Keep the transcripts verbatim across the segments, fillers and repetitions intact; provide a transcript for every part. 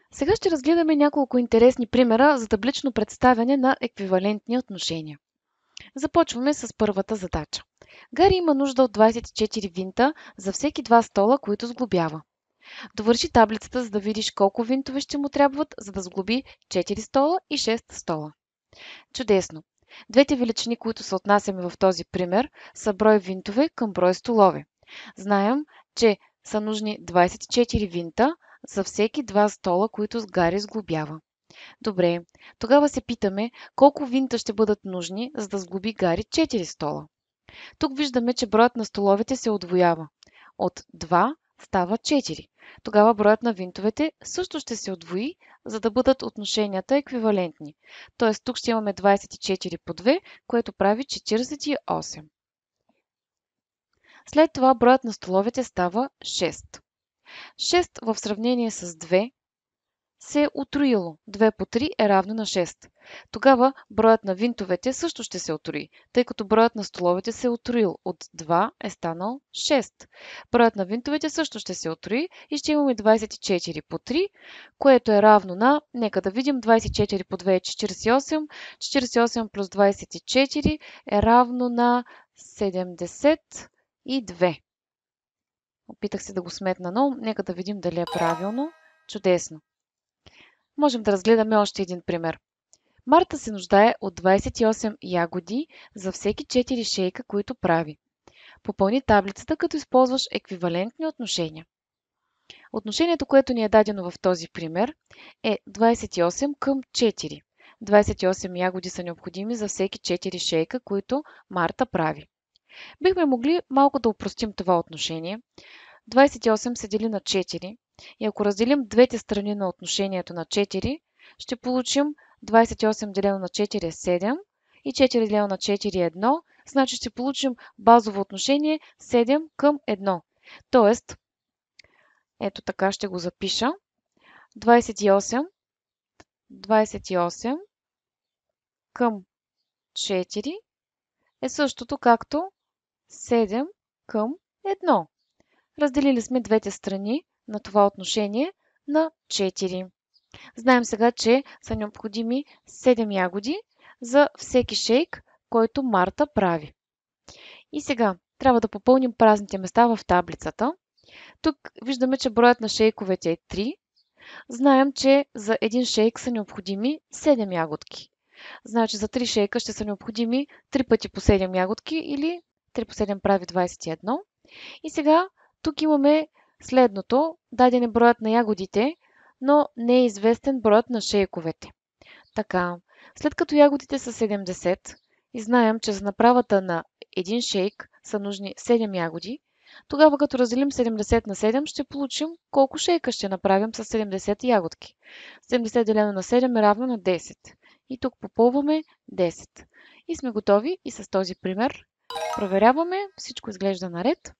Сега ще разгледаме няколко интересни примера за таблично представяне на еквивалентни отношения. Започваме с първата задача. Гари има нужда от двадесет и четири винта за всеки два стола, които сглобява. Довърши таблицата, за да видиш колко винтове ще му трябват, за да сглоби четири стола и шест стола. Чудесно! Двете величини, които се отнасяме в този пример, са брой винтове към брой столове. Знаем, че са нужни двадесет и четири винта за всеки два стола, които Гари сглобява. Добре, тогава се питаме колко винта ще бъдат нужни, за да сглоби Гари четири стола. Тук виждаме, че броят на столовете се удвоява. От два става четири. Тогава броят на винтовете също ще се удвои, за да бъдат отношенията еквивалентни. Тоест тук ще имаме двадесет и четири по две, което прави четиридесет и осем. След това броят на столовете става шест. шест в сравнение с две се е утроило. две по три е равно на шест. Тогава броят на винтовете също ще се утрои, тъй като броят на столовете се е утроил. От два е станал шест. Броят на винтовете също ще се утрои и ще имаме двадесет и четири по три, което е равно на, нека да видим, двадесет и четири по две е четиридесет и осем, четиридесет и осем плюс двадесет и четири е равно на седемдесет и две. Опитах се да го сметна, но нека да видим дали е правилно. Чудесно! Можем да разгледаме още един пример. Марта се нуждае от двадесет и осем ягоди за всеки четири шейка, които прави. Попълни таблицата, като използваш еквивалентни отношения. Отношението, което ни е дадено в този пример, е двадесет и осем към четири. двадесет и осем ягоди са необходими за всеки четири шейка, които Марта прави. Бихме могли малко да упростим това отношение. двадесет и осем се дели на четири и ако разделим двете страни на отношението на четири, ще получим двадесет и осем делено на четири е седем и четири делено на четири е едно, значи ще получим базово отношение седем към едно. Тоест, ето така ще го запиша. двадесет и осем, двадесет и осем към четири е същото както седем към едно. Разделили сме двете страни на това отношение на четири. Знаем сега, че са необходими седем ягоди за всеки шейк, който Марта прави. И сега трябва да попълним празните места в таблицата. Тук виждаме, че броят на шейковете е три. Знаем, че за един шейк са необходими седем ягодки. Значи за три шейка ще са необходими три пъти по седем ягодки или три по седем прави двадесет и едно. И сега тук имаме следното. Даден е броят на ягодите, но не е известен броят на шейковете. Така, след като ягодите са седемдесет и знаем, че за направата на един шейк са нужни седем ягоди, тогава като разделим седемдесет на седем, ще получим колко шейка ще направим с седемдесет ягодки. седемдесет делено на седем е равно на десет. И тук попълваме десет. И сме готови и с този пример проверяваме, всичко изглежда наред.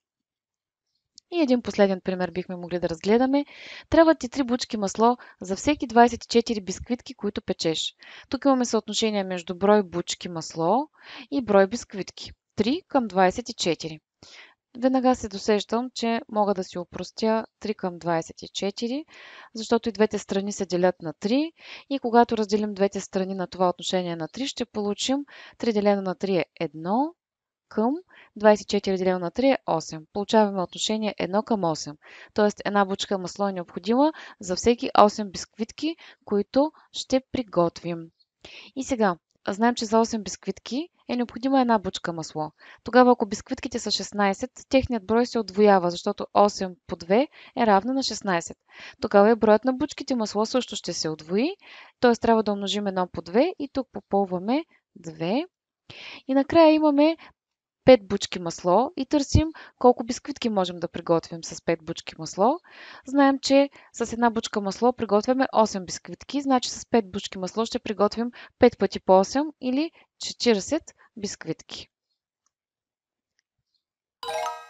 И един последен пример бихме могли да разгледаме. Трябват ти три бучки масло за всеки двадесет и четири бисквитки, които печеш. Тук имаме съотношение между брой бучки масло и брой бисквитки. три към двадесет и четири. Веднага се досещам, че мога да си опростя три към двадесет и четири, защото и двете страни се делят на три и когато разделим двете страни на това отношение на три, ще получим три делено на три е едно към двадесет и четири делено на три е осем. Получаваме отношение едно към осем. Тоест една бучка масло е необходима за всеки осем бисквитки, които ще приготвим. И сега, знаем, че за осем бисквитки е необходима една бучка масло. Тогава, ако бисквитките са шестнадесет, техният брой се отвоява, защото осем по две е равно на шестнадесет. Тогава и броят на бучките масло също ще се отвои, т.е. трябва да умножим едно по две и тук попълваме две. И накрая имаме пет бучки масло и търсим колко бисквитки можем да приготвим с пет бучки масло. Знаем, че с една бучка масло приготвяме осем бисквитки, значи с пет бучки масло ще приготвим пет пъти по осем или четиридесет бисквитки.